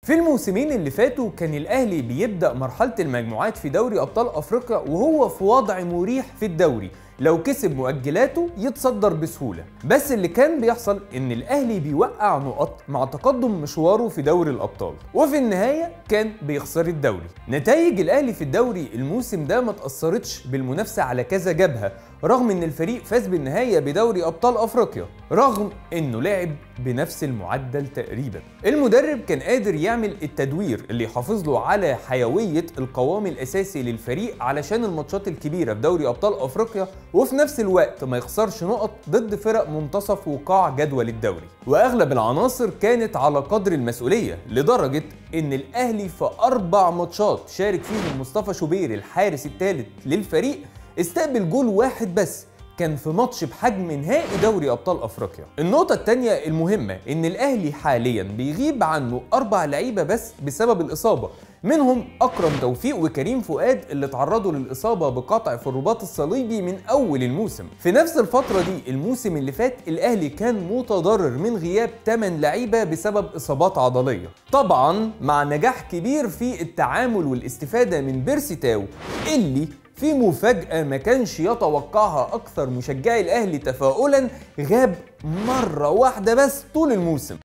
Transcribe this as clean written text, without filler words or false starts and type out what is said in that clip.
في الموسمين اللي فاتوا كان الأهلي بيبدأ مرحلة المجموعات في دوري أبطال أفريقيا وهو في وضع مريح في الدوري، لو كسب مؤجلاته يتصدر بسهولة. بس اللي كان بيحصل إن الأهلي بيوقع نقط مع تقدم مشواره في دوري الأبطال، وفي النهاية كان بيخسر الدوري. نتائج الأهلي في الدوري الموسم ده ما تأثرتش بالمنافسة على كذا جبهة، رغم إن الفريق فاز بالنهاية بدوري أبطال أفريقيا، رغم إنه لعب بنفس المعدل تقريبا. المدرب كان قادر يعمل التدوير اللي يحافظ له على حيوية القوام الأساسي للفريق علشان الماتشات الكبيرة في دوري أبطال أفريقيا، وفي نفس الوقت ما يخسرش نقط ضد فرق منتصف وقاع جدول الدوري. واغلب العناصر كانت على قدر المسؤوليه، لدرجه ان الاهلي في 4 ماتشات شارك فيهم مصطفى شوبير الحارس الثالث للفريق استقبل جول واحد بس، كان في ماتش بحجم نهائي دوري ابطال افريقيا. النقطه الثانيه المهمه ان الاهلي حاليا بيغيب عنه 4 لعيبه بس بسبب الاصابه، منهم اكرم توفيق وكريم فؤاد اللي تعرضوا للاصابه بقطع في الرباط الصليبي من اول الموسم. في نفس الفتره دي الموسم اللي فات الاهلي كان متضرر من غياب 8 لعيبه بسبب اصابات عضليه، طبعا مع نجاح كبير في التعامل والاستفاده من بيرسي تاو اللي في مفاجأة ما كانش يتوقعها أكثر مشجعي الأهلي تفاؤلا، غاب مرة واحدة بس طول الموسم.